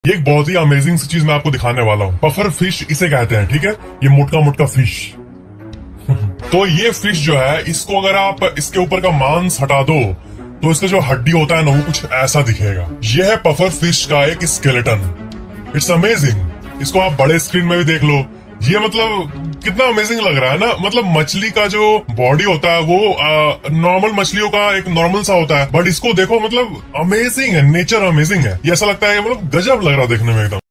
ये एक बहुत ही अमेजिंग सी चीज मैं आपको दिखाने वाला हूँ। पफर फिश इसे कहते हैं, ठीक है। ये मोटका मोटका फिश। तो ये फिश जो है, इसको अगर आप इसके ऊपर का मांस हटा दो तो इसका जो हड्डी होता है ना, वो कुछ ऐसा दिखेगा। ये है पफर फिश का एक स्केलेटन। It's amazing. इसको आप बड़े स्क्रीन में भी देख लो। ये मतलब कितना अमेजिंग लग रहा है ना। मतलब मछली का जो बॉडी होता है वो नॉर्मल मछलियों का एक नॉर्मल सा होता है, बट इसको देखो, मतलब अमेजिंग है। नेचर अमेजिंग है। ये ऐसा लगता है मतलब गजब लग रहा है देखने में एकदम।